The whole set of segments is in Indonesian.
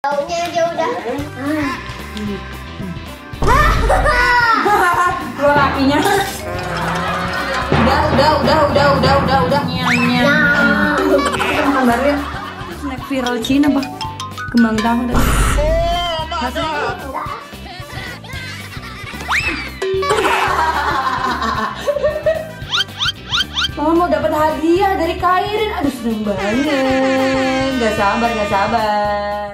Baunya aja udah. Keluar apinya. Udah. Nyam. Makan baru ya. Snack viral Cina, Pak. Kembang tahu dah. Mama mau dapat hadiah dari Kairin. Aduh, seneng banget. Gak sabar.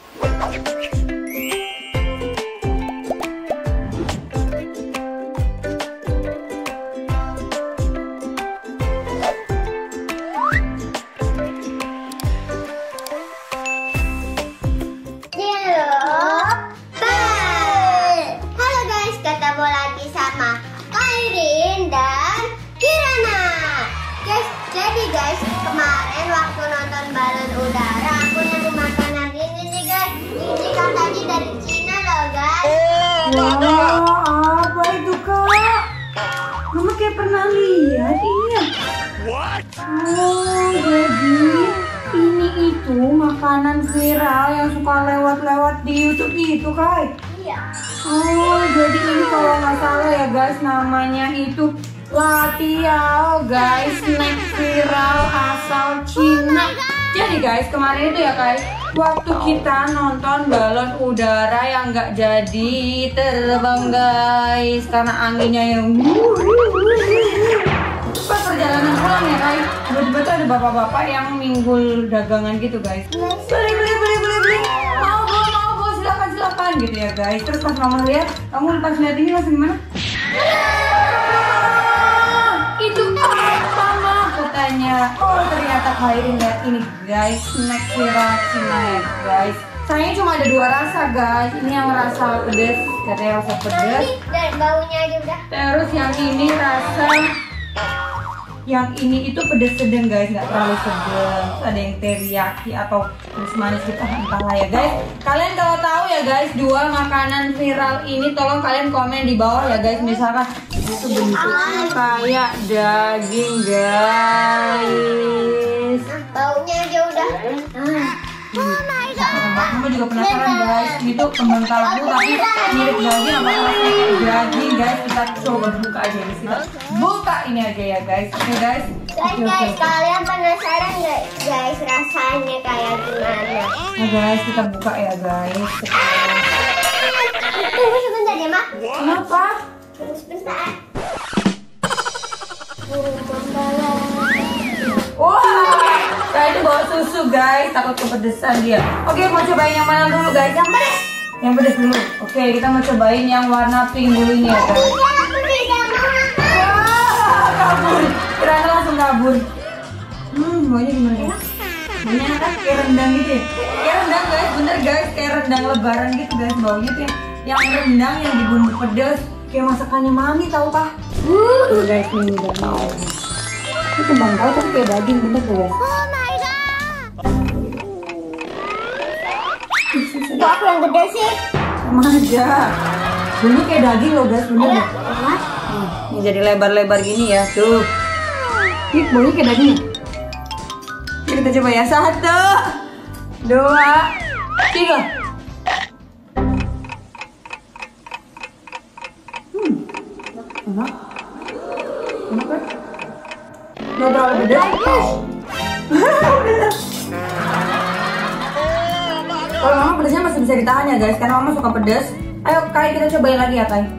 Ketemu lagi sama Kairin dan Kirana. Jadi guys, kemarin waktu nonton balon udara aku nemu makanan ini nih guys. Ini kan tadi dari Cina loh guys. Wah, apa itu Kak? Mama kayak pernah lihat ini ya. Oh, jadi ini itu makanan viral yang suka lewat-lewat di YouTube itu Kak. Iya. Oh, jadi ini kalau nggak salah ya guys, namanya itu Latiao guys, snack viral asal Cina. Jadi guys, kemarin itu ya guys, waktu kita nonton balon udara yang nggak jadi terbang guys, karena anginnya yang pas perjalanan pulang ya guys, tiba-tiba tuh ada bapak-bapak yang minggul dagangan gitu guys. Beli. Mau silakan gitu ya guys. Terus pas mama lihat, kamu pas lihat ini langsung gimana? Itu apa mah? Katanya. Oh ternyata Kairin lihat ini guys, snack viral Cina ya guys. Sayangnya cuma ada 2 rasa guys. Ini yang rasa pedas, katanya rasa pedas. Dan baunya aja udah. Terus yang ini rasa, yang ini itu pedas sedang guys, nggak terlalu sedang. Ada yang teriyaki atau manis gitu, entahlah ya guys. Kalian kalau tahu ya guys, 2 makanan viral ini tolong kalian komen di bawah ya guys. Misalkan itu bentuknya kayak daging guys. Baunya aja udah. Mama juga penasaran guys, itu kembang tahu tapi mirip daging apa rasanya daging guys. Kita coba buka aja guys, kita buka ini aja ya guys. Oke guys. Guys, kalian penasaran nggak guys rasanya kayak gimana? Nah guys, kita buka ya guys. Tunggu sebentar ya mak. Kenapa? Tunggu sebentar. Wah, kayak itu bawa susu guys, takut kepedesan dia. Oke, mau cobain yang mana dulu guys? Yang pedes. Yang pedes dulu. Oke, kita mau cobain yang warna pink dulu ini ya guys. Aku tidak mau makan. Wah, kabur. Kirana langsung kabur. Baunya gimana ya? Baunya kan kayak rendang gitu ya? Kayak rendang guys, bener guys, kayak rendang lebaran gitu guys. Baunya tuh yang rendang yang dibumbu pedas, kayak masakannya mami tau Pak? Tuh guys, ini udah. Ini kembang tahu tapi kayak daging, bener tuh guys. Oh my god. Kok aku yang gede sih? Sama aja. Ini kayak daging loh guys, bener. Ayo. Ini jadi lebar-lebar gini ya, tuh. Ini baunya kayak daging. Ini kita coba ya, 1, 2, 3. Enak. Enak kan? Nggak terlalu pedas. Kalau mama pedasnya masih bisa ditahan ya guys, karena mama suka pedas. Ayo Kai, kita cobain lagi ya Kai.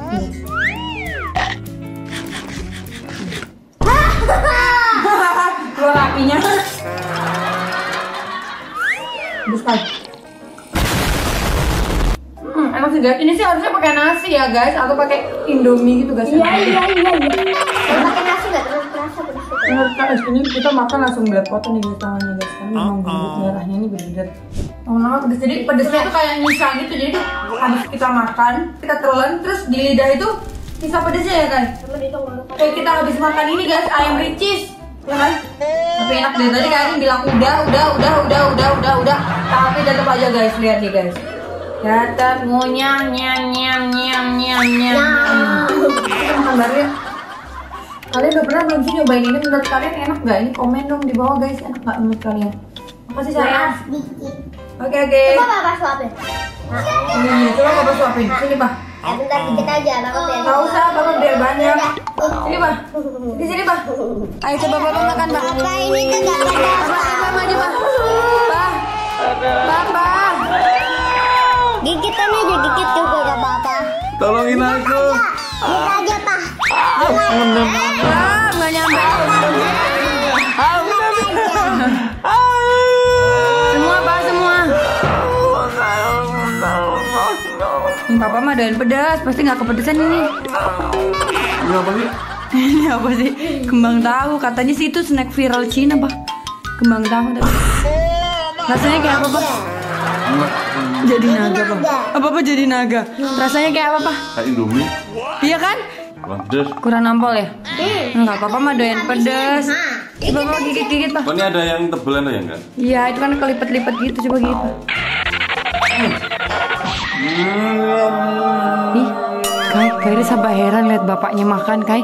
Keluar apinya. Terus Kai. Enak sih guys. Ini sih harusnya pakai nasi ya guys, atau pakai Indomie gitu guys. Iya. Kalau pakai nasi nggak terlalu kerasa pedasnya. Menurut Kak, ini kita makan langsung belepotan nih guys tangannya guys, karena memang bumbu merahnya ini berbeda. Lama-lama pedes, jadi pedesnya tuh kayak nyisa gitu. Jadi tuh habis kita makan, kita telan, terus di lidah itu sisa pedesnya ya kan. Kayak kita habis makan ini guys, ayam ricis, ya kan? Tapi enak deh, tadi Kak bilang udah. Tapi tetap aja guys, lihat nih guys. Tetap ngunyah, nyam. Kita makan baru ya. Kalian udah pernah belum sih nyobain ini? Menurut kalian enak nggak? Ini komen dong di bawah guys, enak nggak menurut kalian? Makasih sayang. Oke. Coba papa suapin. Ini, coba papa suapin. Sini, Pak. Bentar dikit aja, papa biar. Nggak usah, papa biar banyak. Sini, Pak. Di sini, Pak. Ayo coba papa makan, Pak. Papa ini tuh gak ada. Papa maju, Pak. Pak. Papa. Gigitan aja, gigit juga gak apa-apa. Tolongin aku. Gigit aja, Pak. Nggak nyampe. Semua. Papa mah doyan pedas, pasti nggak kepedesan ini. Ini apa sih? Ini apa sih? Kembang tahu, katanya sih itu snack viral Cina, Pak. Kembang tahu tapi. Rasanya kayak apa, Pak? Jadi naga, Pak. Apa jadi naga? Rasanya kayak apa, Pak? Kayak Indomie. Iya kan? Kurang pedes. Kurang nampol ya? Enggak, Papa mah doyan pedas. Coba Papa gigit-gigit, Pak. Oh, ini ada yang tebel ada yang enggak? Iya, itu kan kelipet-lipet gitu, coba gitu. Ih, Kai sampai heran lihat bapaknya makan, Kai.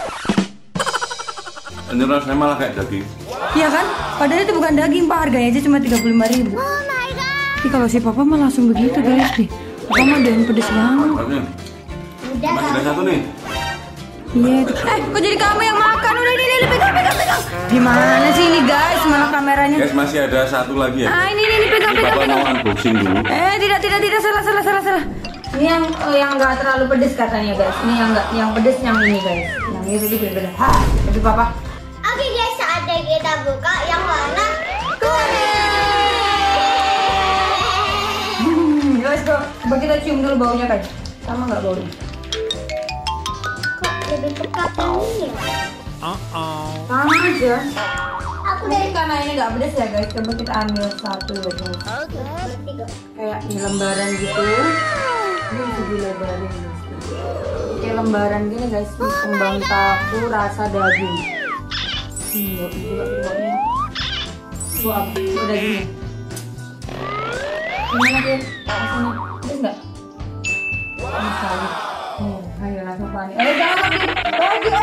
Ini rasanya malah kayak daging. Iya kan? Padahal itu bukan daging, Pak. Harganya aja cuma 35.000. Ih, kalau si Papa mah langsung begitu, guys. Nih, Papa mah doyan pedas banget. Oke. Masih ada satu nih. Iya, itu. Kok jadi kamu yang makan? Udah ini pegang. Gimana sih ini, guys? Mana kameranya? Guys, masih ada satu lagi ya. Ah, ini pegang. Bapak mau unboxing dulu. Tidak, salah. Ini yang nggak terlalu pedes katanya, guys. Ini yang pedes yang ini, guys. Yang ini tadi bener-bener. Tapi Papa. Oke guys, saatnya kita buka yang warna kuning. Guys, coba kita cium dulu baunya, guys. Sama nggak baunya? Kok lebih pekat ini ya? Sama aja. Aku Mungkin dari karena ini nggak pedes ya, guys. Coba kita ambil satu ya, guys. bertiga. Kayak di lembaran gitu. Ini bisa dilebarin, guys. Kayak lembaran gini, guys. Kembang tahu rasa daging. Buat juga baunya. Buat apa? Buat dagingnya. Gimana, Kir? Rasanya pedes nggak? Pedes sekali. Ayo langsung panik. Jangan di baju.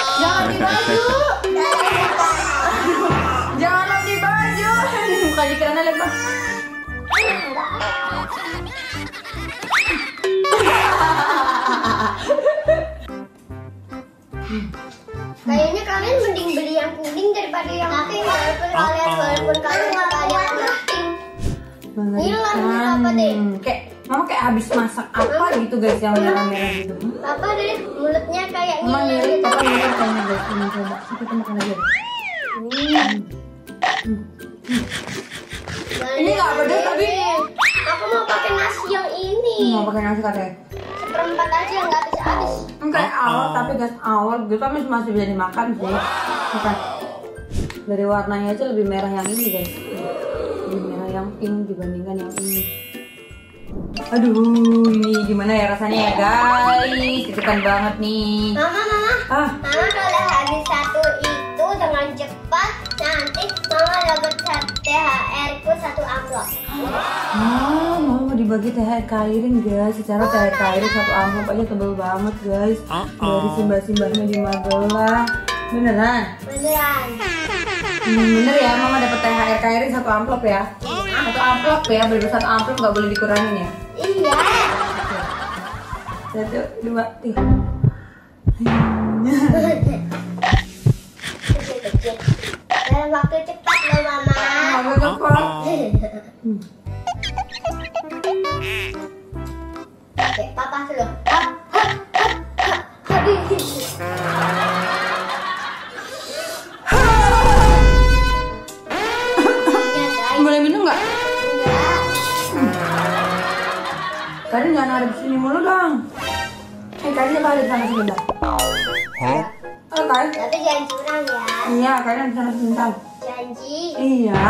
Jangan di baju. Bukan di kerana lihat, Pak. Kayaknya kalian mending beli yang kuning daripada yang pink. Walaupun kalian nggak ada yang pink. Hilang nih Papa deh. Kayak Mama kayak habis masak apa gitu, guys, yang merah-merah gitu. Papa deh mulutnya kayak Mama ngiler nyari, gitu. Papa nyari kayaknya, guys. Ini coba. Kita makan aja. Ini nggak pedas tapi. Aku mau pakai nasi yang ini. Mau pakai nasi katanya. Seperempat aja nggak habis-habis. Kayak awal tapi guys awal gitu tapi masih bisa dimakan sih. Bukan. Dari warnanya aja lebih merah yang ini, guys. Lebih merah yang pink dibandingkan yang ini. Aduh, ini gimana ya rasanya ya, guys? Ditekan banget nih. Mama. Ah, Mama kalau habis satu itu dengan cepat nanti Mama dapat THR ku 1 amplop. mau dibagi THR Kairin, guys. Secara THR Kairin 1 amplop aja tebel banget, guys. Dari simbah-simbahnya di Magelang. Beneran? Beneran. Bener ya, Mama dapat THR Kairin 1 amplop ya. 1 amplop ya, bener 1 amplop nggak boleh dikurangin ya. Iya. 1, 2, 3. Dalam waktu cepat loh Mama. Mama cepat. Oke, Papa dulu. Habis. Boleh minum nggak? Enggak. Kalian jangan ada di sini mulu dong. Kalian apa ada di sana sebentar? Kalian? Tapi jangan curang ya. Iya, kalian di sana sebentar. Janji. Iya.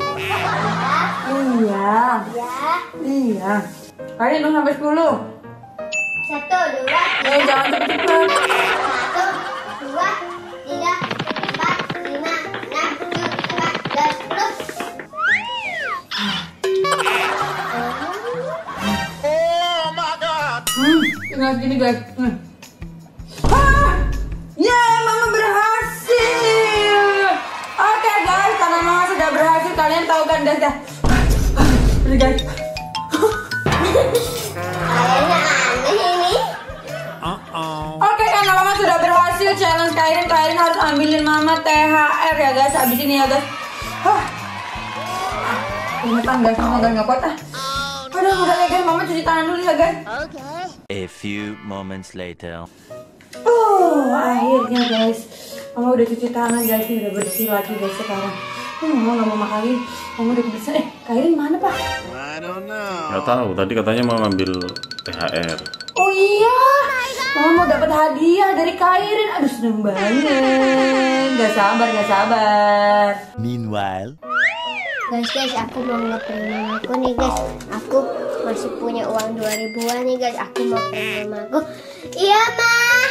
Iya. Ya. Iya. Kalian hitung sampai 10. 1, 2, Jangan cepet-cepet. 1, 2, 3, 4, 5, 6, 7, 8, 10. Tinggal gini, guys. Ya, Mama berhasil. Oke, guys, karena Mama sudah berhasil, kalian tahu kan, guys ya. guys. Kayaknya aneh ini. Oke, karena mama sudah berhasil challenge Kairin harus ambilin mama THR ya guys. Abis ini ya guys. Ingetan guys, mama udah nggak kuat ah. Udah ya guys, mama cuci tangan dulu ya guys. A few moments later. Akhirnya guys, mama udah cuci tangan guys, ini udah bersih lagi guys sekarang. Mama nggak mau makan, mama udah bersih. Kairin mana pak? Nggak tahu, tadi katanya mau ngambil THR. Oh iya, mama mau dapat hadiah dari Kairin. Aduh seneng banget, gak sabar. Meanwhile. Guys, aku mau ngeprank mamaku nih guys. Aku masih punya uang 2000-an nih guys. Aku mau prank mamaku. Iya mah.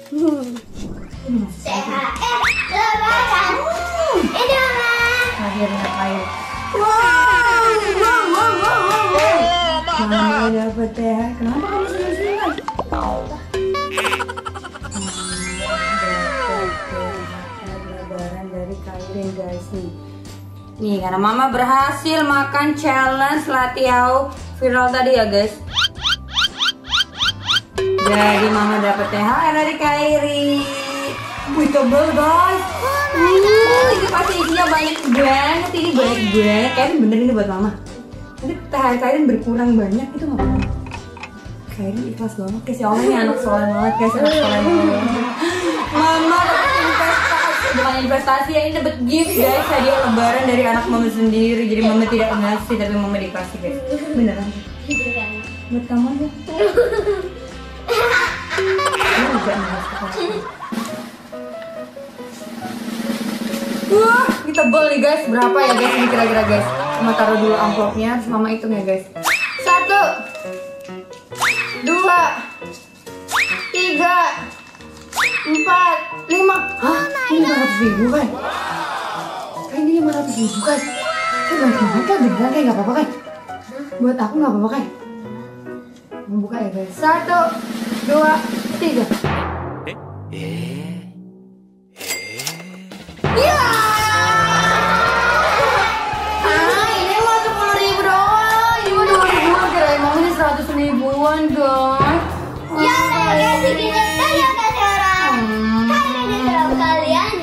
THR lebaran. Ini mah. Akhirnya Kairin. Mama dapat THR. Kenapa kamu seneng-seneng? Lebaran dari Kairin guys nih. Nih karena mama berhasil makan challenge latiau viral tadi ya guys. Jadi mama dapat THR dari Kairin. Wih tebel guys. Ini pasti isinya banyak banget. Ini banyak banget. Kairin bener ini buat mama. Nanti THR Kairin berkurang banyak itu nggak apa-apa. Kairin ikhlas banget guys. Ya Allah ini anak soleh banget guys. Anak soleh banget. Mama bukan investasi ya, ini dapat gift guys, hadiah lebaran dari anak mama sendiri. Jadi mama tidak ngasih tapi mama dikasih guys. Beneran buat kamu aja. Ini juga ngasih. Wah ini tebel nih guys. Berapa ya guys ini kira-kira guys? Mama taruh dulu amplopnya, terus mama hitung ya guys. 1 2 3 4 5. Hah? Ini 500.000 kan? Ini 500.000 kan? Banyak banget kan? Beneran kayak gak apa-apa kan? Buat aku gak apa-apa kan? Mau buka ya guys. 1 2 3. Iya! Ini mah 10.000 doang. Ini mah 2.000-an. Kirain mau ini 100.000-an guys. Ya udah guys, segini aja kasih orang. Kalian